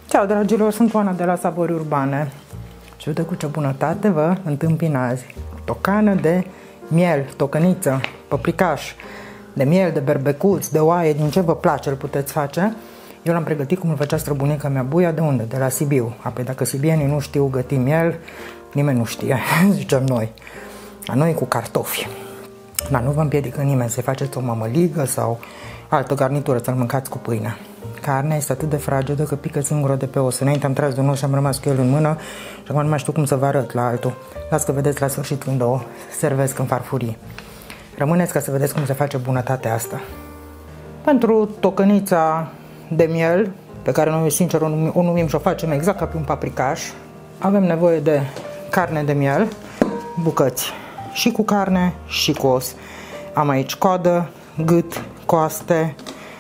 Ciao dragilor, sunt Oana de la Savori Urbane și uite cu ce bunătate vă întâmpin azi. Tocană de miel, tocăniță, păpricaș, de miel, de berbecuț, de oaie, din ce vă place îl puteți face. Eu l-am pregătit cum îl făcea străbunica mea Buia, de unde? De la Sibiu. Apoi dacă sibienii nu știu găti miel, nimeni nu știe, zicem noi. La noi cu cartofi. Dar nu vă împiedică nimeni să faceți o mămăligă sau altă garnitură, să-l mâncați cu pâine. Carnea este atât de fragedă că pică singură de pe os. Înainte am tras de un os și am rămas cu el în mână și acum nu mai știu cum să vă arăt la altul. Las că vedeți la sfârșit când o servesc în farfurii. Rămâneți ca să vedeți cum se face bunătatea asta. Pentru tocănița de miel, pe care noi sincer o numim și o facem exact ca pe un paprikaș, avem nevoie de carne de miel, bucăți și cu carne și cu os. Am aici coadă, gât, coaste,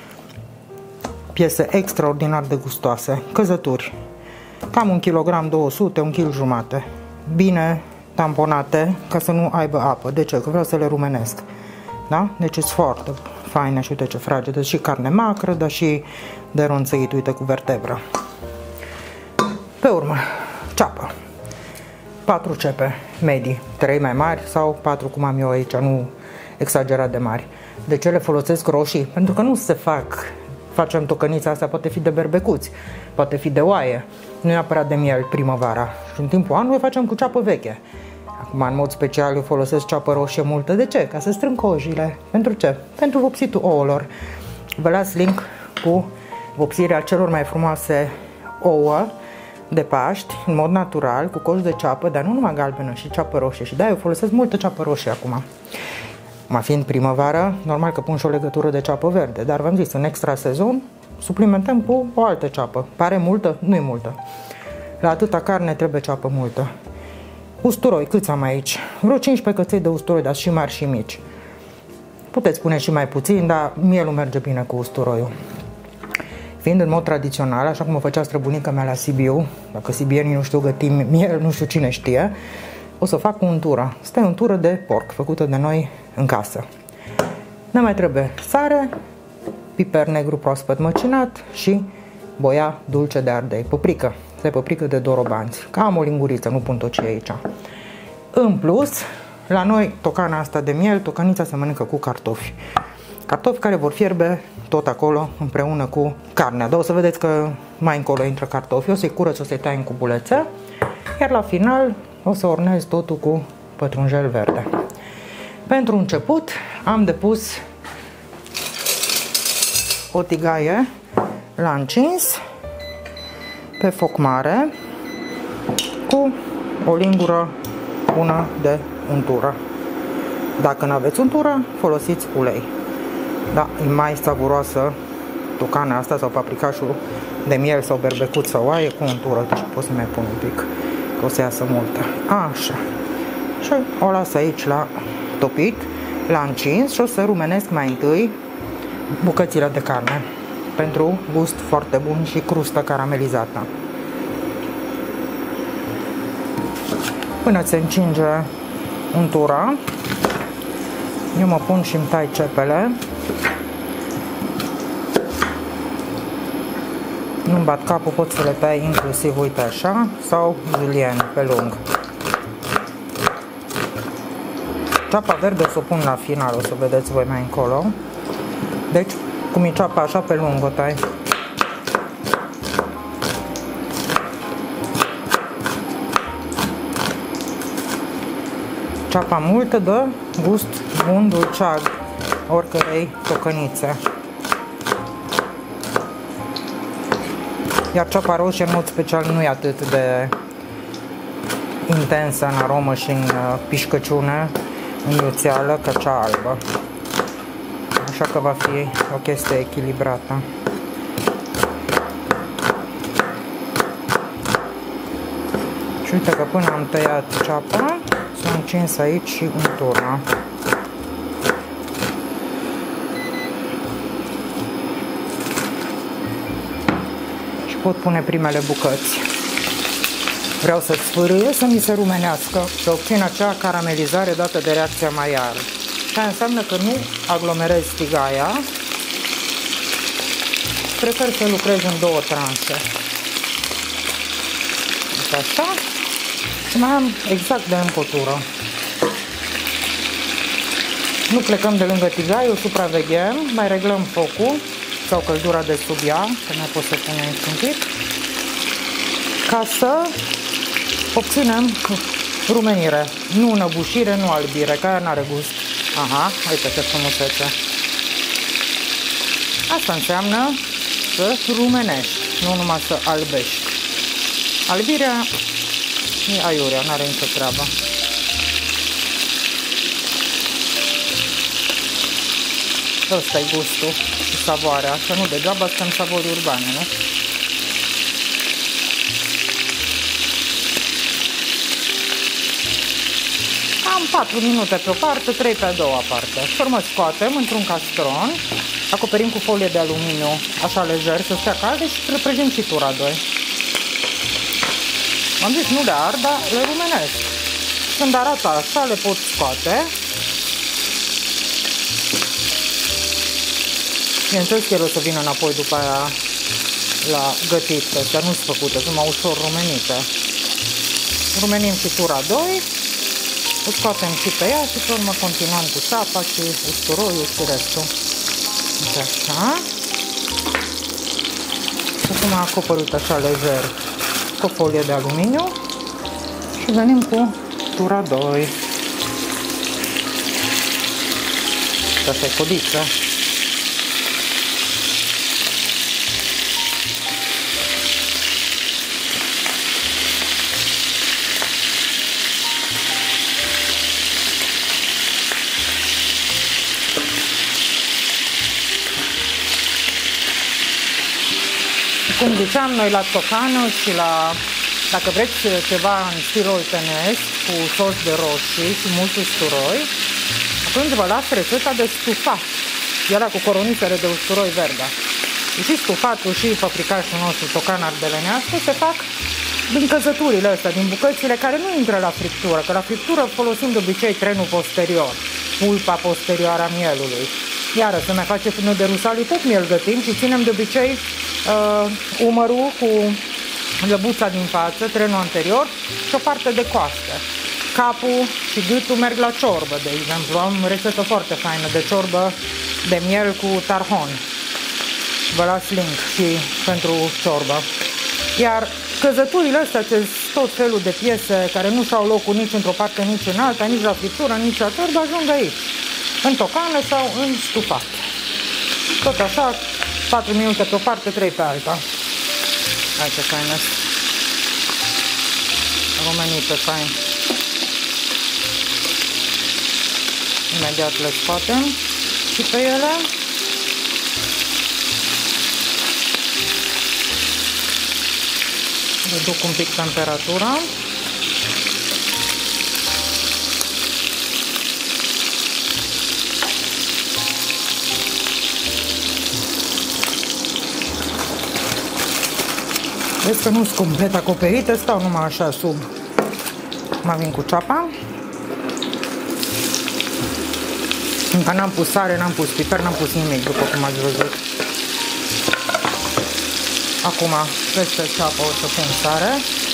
piese extraordinar de gustoase, căzături, cam 1 kg 200, 1 kg jumate, bine tamponate ca să nu aibă apă. De ce? Că vreau să le rumenesc. Da? Deci sunt foarte faine și uite ce fragede, și carne macră, dar și de ronțăit, uite, cu vertebră. Pe urmă, ceapă. 4 cepe medii, 3 mai mari sau 4 cum am eu aici, nu exagerat de mari. De ce le folosesc roșii? Pentru că nu se facem tocănița asta, poate fi de berbecuți, poate fi de oaie, nu neapărat de miel primăvara. Și în timpul anului facem cu ceapă veche. Acum, în mod special, eu folosesc ceapă roșie multă. De ce? Ca să strâng cojile. Pentru ce? Pentru vopsitul ouălor. Vă las link cu vopsirea celor mai frumoase ouă de Paști, în mod natural, cu coș de ceapă, dar nu numai galbenă, și ceapă roșie. Și da, eu folosesc multă ceapă roșie acum. Mai fiind primăvară, normal că pun și o legătură de ceapă verde, dar v-am zis, în extra sezon, suplimentăm cu o altă ceapă. Pare multă? Nu e multă. La atâta carne trebuie ceapă multă. Usturoi, câți am aici? Vreo 15 căței de usturoi, dar și mari și mici. Puteți pune și mai puțin, dar mielul merge bine cu usturoiul. Fiind în mod tradițional, așa cum o făcea străbunica mea la Sibiu, dacă sibienii nu știu găti miel, nu știu cine știe, o să fac o untură. Asta e o untură de porc, făcută de noi în casă. Ne mai trebuie sare, piper negru proaspăt măcinat și boia dulce de ardei. Păprică. Asta e păprică de dorobanți. Cam o linguriță, nu pun tot ce e aici. În plus, la noi, tocana asta de miel, tocănița se mănâncă cu cartofi. Cartofi care vor fierbe tot acolo, împreună cu carnea. Dar o să vedeți că mai încolo intră cartofi. O să-i curăț, o să-i tai în cubulețe. Iar la final o să ornez totul cu pătrunjel verde. Pentru început am depus o tigaie la încins pe foc mare cu o lingură bună de untură. Dacă nu aveți untură, folosiți ulei. Da, e mai savuroasă tocana asta sau paprikașul de miel sau berbecuț sau oaie cu untură, deci pot să mai pun un pic, că o să iasă multă. Așa. Și o las aici la topit, la încins, și o să rumenesc mai întâi bucățile de carne pentru gust foarte bun și crustă caramelizată. Până se încinge untura, eu mă pun și îmi tai cepele. Nu-mi bat capul, pot să le tai inclusiv, uite așa, sau julien pe lung. Ceapa verde o să o pun la final, o să vedeți voi mai încolo. Deci, cum e ceapa așa, pe lung o tai. Ceapa multă dă gust bun, dulceag oricărei tocănițe. Iar ceapa roșie, în mod special, nu e atât de intensă în aromă și în pișcăciune, în iuțeală, ca cea albă. Așa că va fi o chestie echilibrată. Și uite că până am tăiat ceapa, s-a încins aici și untura. Și pot pune primele bucăți. Vreau să sfârâie, să mi se rumenească, să obțin acea caramelizare dată de reacția Maillard. Asta înseamnă că nu aglomerez tigaia, prefer să lucrez în două tranșe. este așa. Și mai am exact de încotură. Nu plecăm de lângă tigaie, o supraveghem, mai reglăm focul sau căldura de sub ea, că mai pot să punem un pic, ca să obținem rumenire, nu înăbușire, nu albire, că aia n-are gust. Aha, uite ce frumusețe. Asta înseamnă să rumenești, nu numai să albești. Albirea e aiurea, n-are nicio treabă. Ăsta e gustul și savoarea, că nu degeaba suntem savori urbane, nu? Am 4 minute pe o parte, 3 pe a doua parte. Și urmă scoatem într-un castron, acoperim cu folie de aluminiu, așa lejer, să stea calde și prăjim și tura 2. Am zis, nu le ard, dar le rumenesc. Când arată așa, le pot scoate. Bineînțeles că ele o să vină înapoi după aia la gătit, că astea nu sunt făcute, sunt mai ușor rumenite. Rumenim și tura 2, o scoatem și pe ea și pe urmă continuăm cu ceapa și usturoiul și restul. Uite așa. Și acum acoperit așa lejer cu o folie de aluminiu și venim cu tura 2. Și asta e codiță. Cum ziceam, noi la tocană și la, dacă vreți ceva în stil oltenesc, cu sos de roșii și mult usturoi, atunci vă las rețeta de stufat. Era cu coronițele de usturoi verde. Și stufatul și paprikașul nostru, tocan ardelenească, se fac din căzăturile astea, din bucățile care nu intră la friptură, că la friptură folosim de obicei trenul posterior, pulpa posterioară a mielului. Iară, să mai face până de rusaliu, tot miel gătim și ținem de obicei umărul cu lăbuța din față, trenul anterior și o parte de coastă. Capul și gâtul merg la ciorbă, de exemplu. Am rețetă foarte faină de ciorbă de miel cu tarhon. Vă las link și pentru ciorbă. Iar căzăturile astea, tot felul de piese care nu și-au locul nici într-o parte, nici în alta, nici la friptură, nici la ciorbă, ajung aici. În tocană sau în stufat. Tot așa, 4 minute pe o parte, 3 pe alta. Hai ce fain este. Rumenite fain. Imediat le scoatem și pe ele. Reduc un pic temperatura. Vezi că nu sunt complet acoperite, stau numai așa sub. Mai vin cu ceapa. Încă n-am pus sare, n-am pus piper, n-am pus nimic, după cum ați văzut. Acum, peste ceapă o să pun sare.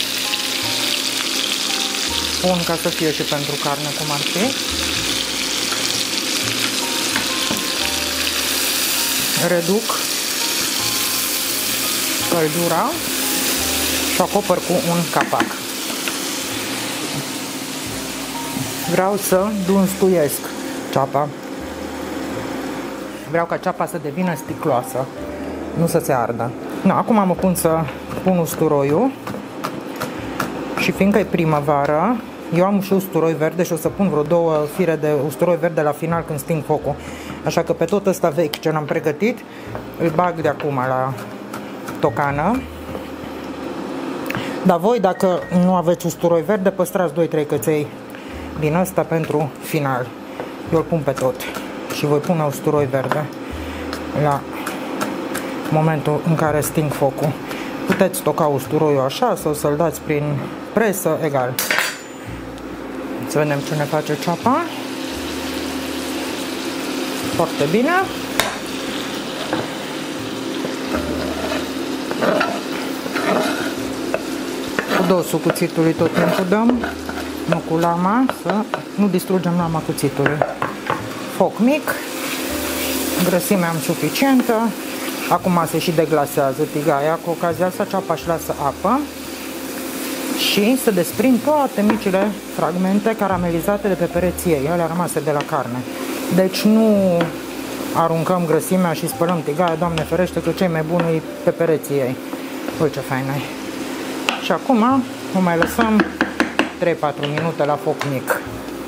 Pun ca să fie și pentru carne, cum ar fi. Reduc căldura și acopăr cu un capac. Vreau să dunstuiesc ceapa. Vreau ca ceapa să devină sticloasă, nu să se ardă. Na, acum mă pun să pun usturoiul și fiindcă e primăvară, eu am și usturoi verde și o să pun vreo 2 fire de usturoi verde la final când sting focul. Așa că pe tot ăsta vechi ce l-am pregătit, îl bag de acum la tocană. Dar voi, dacă nu aveți usturoi verde, păstrați 2-3 căței din ăsta pentru final. Eu îl pun pe tot și voi pune usturoi verde la momentul în care sting focul. Puteți toca usturoiul așa sau să-l dați prin presă, egal. Să vedem ce ne face ceapa. Foarte bine. dosul cuțitului tot timpul dăm, nu cu lama, să nu distrugem lama cuțitului. Foc mic, grăsimea am suficientă. Acum se și deglasează tigaia, cu ocazia asta ceapa își lasă apă și se desprind toate micile fragmente caramelizate de pe pereții ei, alea rămase de la carne. Deci nu aruncăm grăsimea și spălăm tigaia, Doamne ferește, că cei mai buni e pe pereții ei. Uite ce fain e. Și acum o mai lăsăm 3-4 minute la foc mic.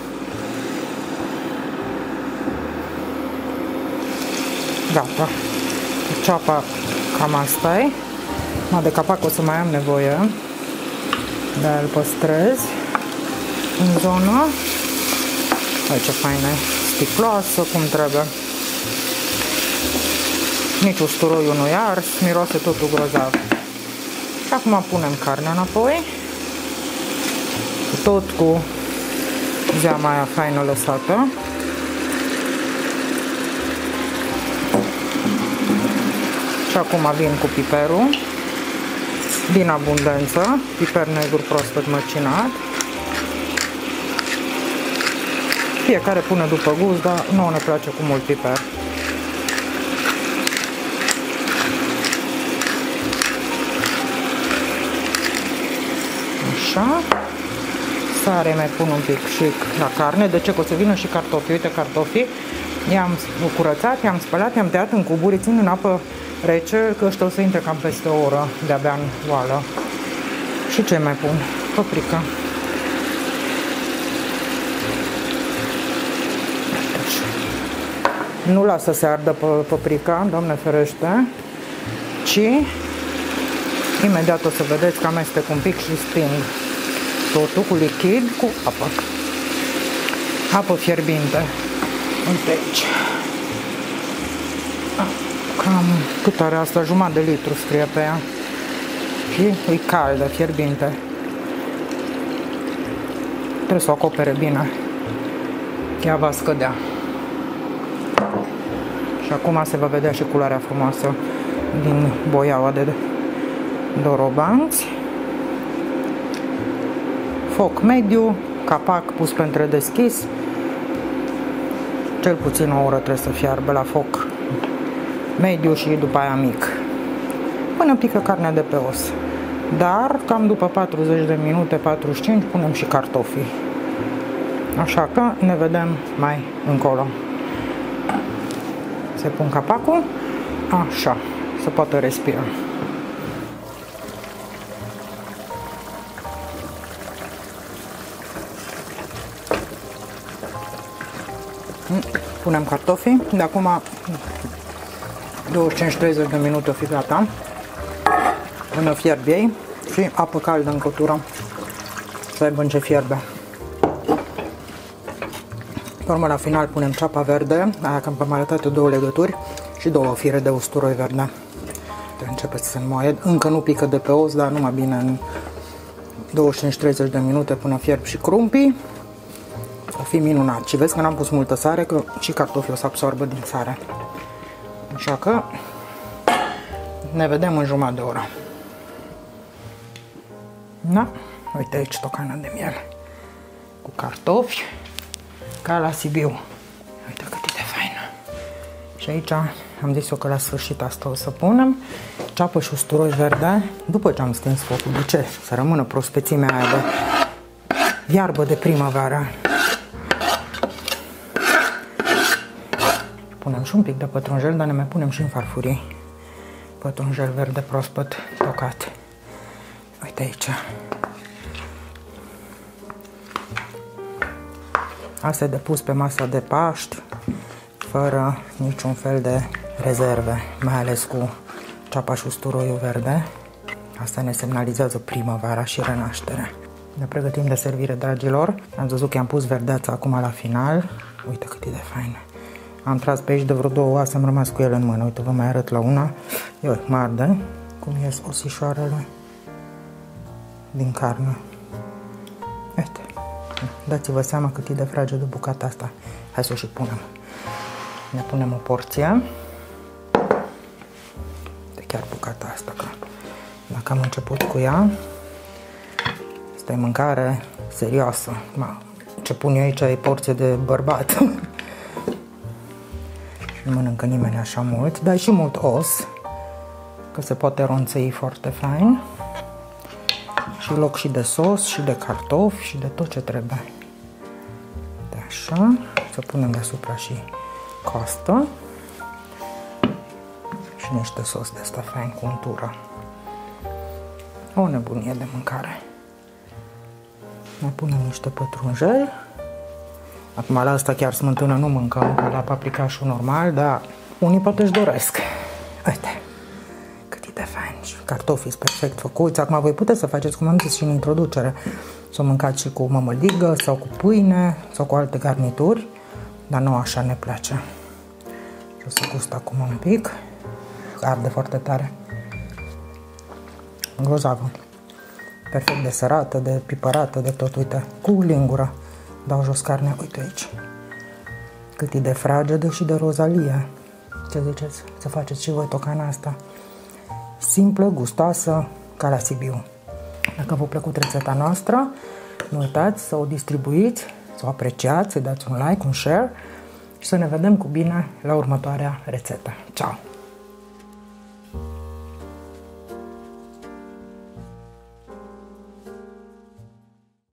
Gata. Ceapa cam asta e. De capac o să mai am nevoie, dar îl păstrez în zonă. Uite ce faină e. Sticloasă, cum trebuie. Nici usturoiul nu e ars, miroase totul grozav. Și acum punem carnea înapoi, tot cu zeama aia faină lăsată. Și acum vin cu piperul, din abundență, piper negru proaspăt măcinat. Fiecare pune după gust, dar nouă ne place cu mult piper. Așa. Sare mai pun un pic și la carne. De ce? Că o să vină și cartofii. Uite cartofii. I-am curățat, i-am spălat, i-am tăiat în cuburi, țin în apă rece, că ăștia o să intre cam peste o oră de-abia în oală. Și ce mai pun? Paprika. Nu las să se ardă paprika, Doamne ferește, ci imediat o să vedeți că amestec un pic și sting totul cu lichid, cu apă. Apă fierbinte. Uite aici. Cam cât are asta? Jumătate de litru scrie pe ea. Și e caldă, fierbinte. Trebuie să o acopere bine. Ea va scădea. Și acum se va vedea și culoarea frumoasă din boiaua de dorobanți. Foc mediu, capac pus pe întredeschis. Cel puțin o oră trebuie să fiarbă la foc mediu și după aia mic. Până pică carnea de pe os. Dar cam după 40 de minute, 45, punem și cartofii. Așa că ne vedem mai încolo. Se pun capacul, așa, să poată respira. Punem cartofii, de acum 25-30 de minute o fi gata, până fierb ei și apă caldă în cătură, să aibă în ce fierbe. Pe urmă, la final punem ceapa verde, aia că am arătat 2 legături și 2 fire de usturoi verde. Începe să se înmoaie, încă nu pică de pe os, dar numai bine în 25-30 de minute până fierb și crumpii. O fi minunat. Și vezi că n-am pus multă sare, că și cartofii o să absorbă din sare. Așa că ne vedem în jumătate de oră. Da? Uite aici tocană de miel cu cartofi, ca la Sibiu. Uite cât e de faină. Și aici am zis eu că la sfârșit asta o să punem ceapă și usturoi verde după ce am stins focul. De ce? Să rămână prospețimea aia de iarbă de primăvară. Punem și un pic de pătrunjel, dar ne mai punem și în farfurii pătrunjel verde proaspăt tocat. Uite aici. Asta e de pus pe masa de Paști, fără niciun fel de rezerve, mai ales cu ceapa și usturoiul verde. Asta ne semnalizează primăvara și renașterea. Ne pregătim de servire, dragilor. Am văzut că i-am pus verdeața acum la final. Uite cât e de faină. Am tras pe aici de vreo 2 oase, am rămas cu ele în mână. Uite, vă mai arăt la una. Ia, mă arde cum ies osișoarele din carne. Uite. Dați-vă seama cât e de fragedă bucata asta. Hai să o și punem. Ne punem o porție. De chiar bucata asta, că dacă am început cu ea, Asta e mâncare serioasă. Ce pun eu aici e porție de bărbat. Nu mănâncă nimeni așa mult, dar e și mult os, că se poate ronțăi foarte fain. Și loc și de sos, și de cartofi, și de tot ce trebuie. De așa, să punem deasupra și costă. Și niște sos de ăsta fain cu untură. O nebunie de mâncare. Mai punem niște pătrunjel. Acum la asta chiar smântână nu mâncăm, ca la paprikașul normal, dar unii poate își doresc. Uite, cât e de fain. Și cartofii sunt perfect făcuți. Acum voi puteți să faceți, cum am zis și în introducere, să o mâncați și cu mămăligă sau cu pâine sau cu alte garnituri, dar nu așa ne place. Și o să gust acum un pic. Arde foarte tare. Grozavă. Perfect de sărată, de pipărată, de tot, uite, cu lingură. Dau jos carnea, uite aici. Cât e de fragedă și de rozalie. Ce ziceți? Să faceți și voi tocana asta. Simplă, gustoasă, ca la Sibiu. Dacă v-a plăcut rețeta noastră, nu uitați să o distribuiți, să o apreciați, să dați un like, un share și să ne vedem cu bine la următoarea rețetă. Ciao!